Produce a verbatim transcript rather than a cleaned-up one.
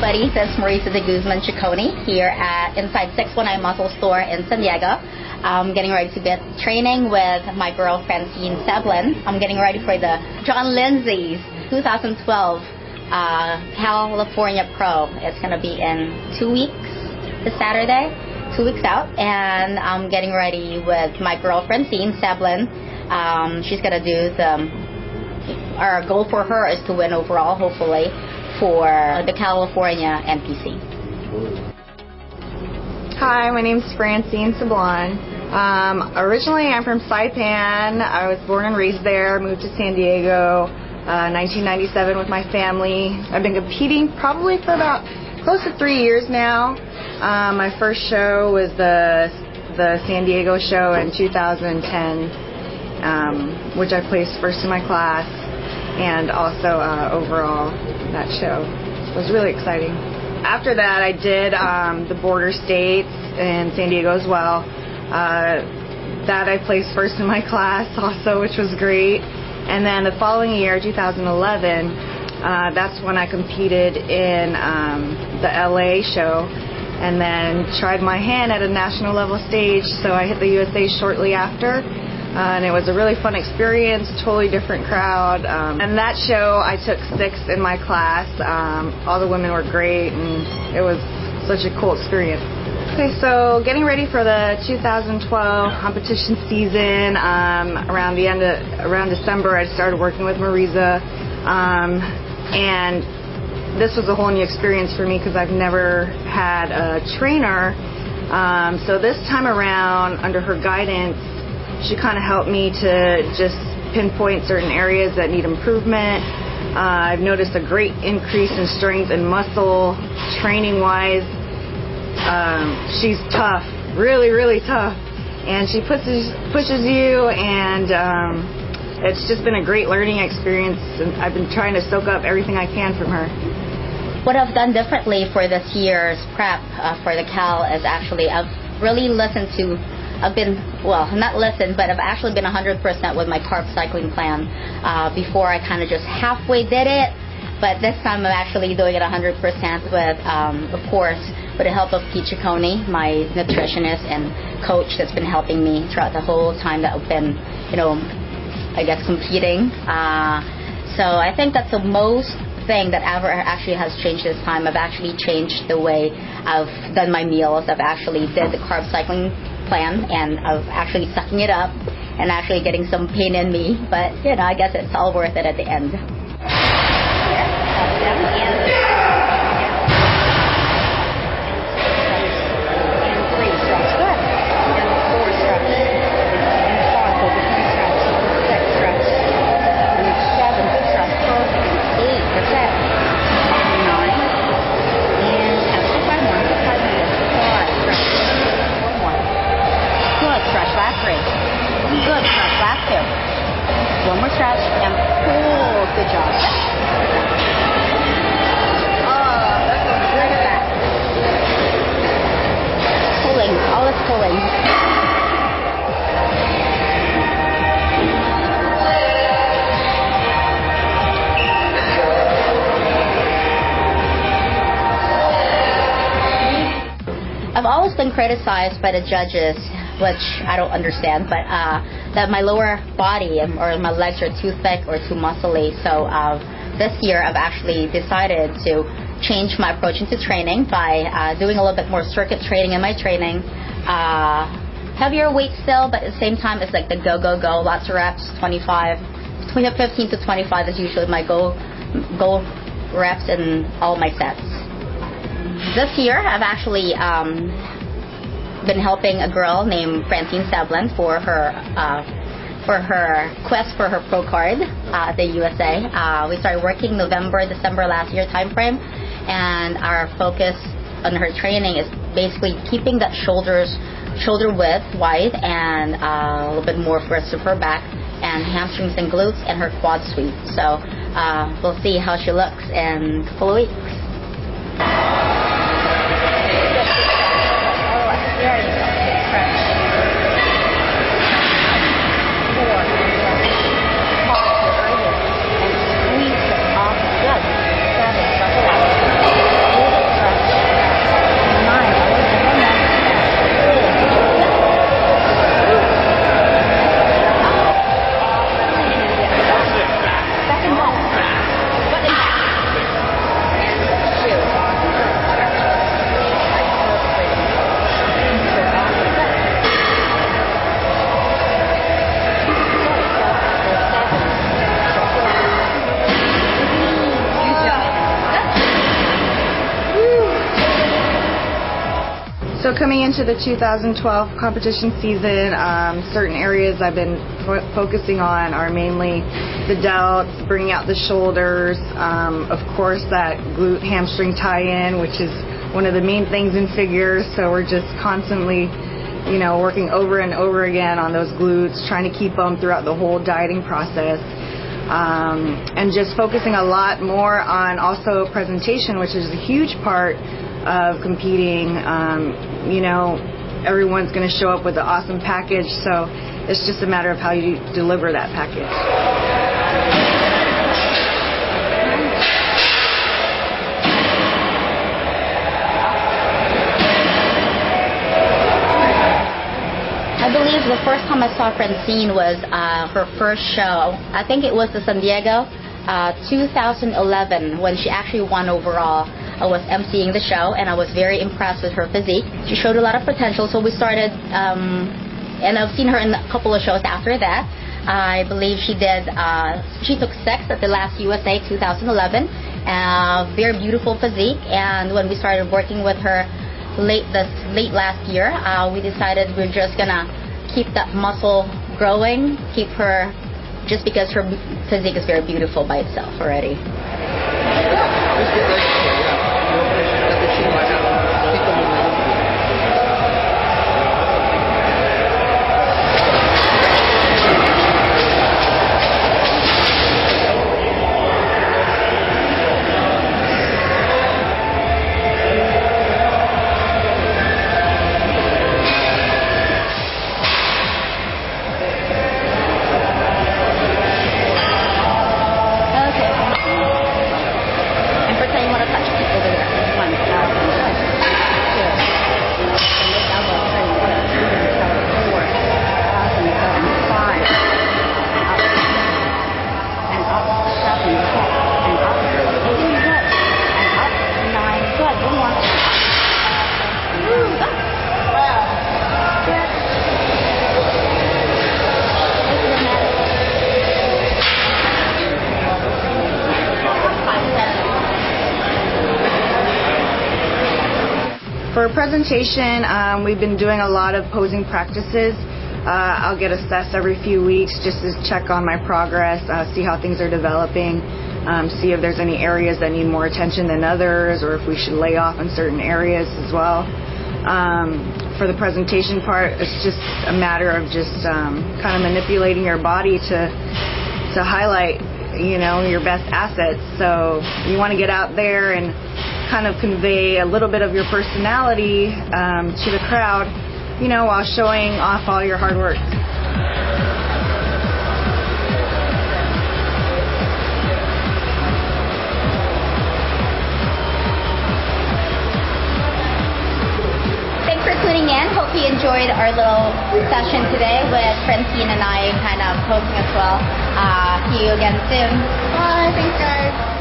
everybody, this is Marisa de Guzman Ciccone here at inside six one nine Muscle Store in San Diego. I'm getting ready to get training with my girl Francine Seblin. I'm getting ready for the John Lindsay's two thousand twelve uh, California Pro. It's going to be in two weeks, this Saturday, two weeks out, and I'm getting ready with my girl Francine Seblin. Um, she's going to do the, our goal for her is to win overall, hopefully, for the California N P C. Hi, my name is Francine Seblin. Um, originally, I'm from Saipan. I was born and raised there, moved to San Diego uh, nineteen ninety-seven with my family. I've been competing probably for about close to three years now. Um, my first show was the, the San Diego show in two thousand ten, um, which I placed first in my class. And also uh, overall, that show was really exciting. After that, I did um, the border states in San Diego as well. Uh, that I placed first in my class also, which was great. And then the following year, two thousand eleven, uh, that's when I competed in um, the L A show, and then tried my hand at a national level stage. So I hit the U S A shortly after. Uh, and it was a really fun experience, totally different crowd. Um, and that show, I took sixth in my class. Um, all the women were great, and it was such a cool experience. Okay, so getting ready for the two thousand twelve competition season. Um, around the end of, around December, I started working with Marisa, um, and this was a whole new experience for me because I've never had a trainer. Um, so this time around, under her guidance, she kind of helped me to just pinpoint certain areas that need improvement. Uh, I've noticed a great increase in strength and muscle, training-wise. Um, she's tough, really, really tough, and she pushes pushes you, and um, it's just been a great learning experience. And I've been trying to soak up everything I can from her. What I've done differently for this year's prep uh, for the Cal is actually I've really listened to. I've been, well, not listened, but I've actually been one hundred percent with my carb cycling plan. Uh, before I kind of just halfway did it, but this time I'm actually doing it one hundred percent with, um, of course, with the help of Pete Ciccone, my nutritionist and coach that's been helping me throughout the whole time that I've been, you know, I guess competing. Uh, so I think that's the most thing that ever actually has changed this time. I've actually changed the way I've done my meals. I've actually did the carb cycling plan, and of actually sucking it up and actually getting some pain in me, but you know, I guess it's all worth it at the end. Good, stretch, last two. One more stretch, and pull. Good job. Oh, that's a good at that. Pulling, all this pulling. I've always been criticized by the judges, which I don't understand, but uh, that my lower body or my legs are too thick or too muscly. So uh, this year I've actually decided to change my approach into training by uh, doing a little bit more circuit training in my training. Uh, heavier weight still, but at the same time it's like the go, go, go, lots of reps, twenty-five, fifteen to twenty-five is usually my goal, goal reps in all my sets. This year I've actually um, been helping a girl named Francine Seblin for her uh, for her quest for her pro card uh, at the U S A. Uh, we started working November, December last year time frame, and our focus on her training is basically keeping that shoulders shoulder width wide and uh, a little bit more for rest of her back and hamstrings and glutes and her quad sweep. So uh, we'll see how she looks in a couple of weeks. There you go. Stretch. Four. Pause it right here. And squeeze it off. Good. Seven. Stretch it out. Move it So coming into the two thousand twelve competition season, um, certain areas I've been fo- focusing on are mainly the delts, bringing out the shoulders, um, of course that glute hamstring tie-in, which is one of the main things in figures, so we're just constantly, you know, working over and over again on those glutes, trying to keep them throughout the whole dieting process. Um, and just focusing a lot more on also presentation, which is a huge part of competing. Um, you know, everyone's going to show up with an awesome package, so it's just a matter of how you deliver that package. I believe the first time I saw Francine was uh, her first show. I think it was the San Diego uh, two thousand eleven when she actually won overall. I was emceeing the show, and I was very impressed with her physique. She showed a lot of potential, so we started, um, and I've seen her in a couple of shows after that. I believe she did, uh, she took sixth at the last U S A two thousand eleven, uh, very beautiful physique, and when we started working with her late this late last year, uh, we decided we're just gonna keep that muscle growing, keep her, just because her physique is very beautiful by itself already. For presentation, um, we've been doing a lot of posing practices. Uh, I'll get assessed every few weeks just to check on my progress, uh, see how things are developing, um, see if there's any areas that need more attention than others, or if we should lay off in certain areas as well. Um, for the presentation part, it's just a matter of just um, kind of manipulating your body to to highlight, you know, your best assets. So you want to get out there and kind of convey a little bit of your personality um, to the crowd, you know, while showing off all your hard work. Thanks for tuning in. Hope you enjoyed our little session today with Francine and I kind of posing as well. Uh, see you again soon. Bye. Thanks, guys.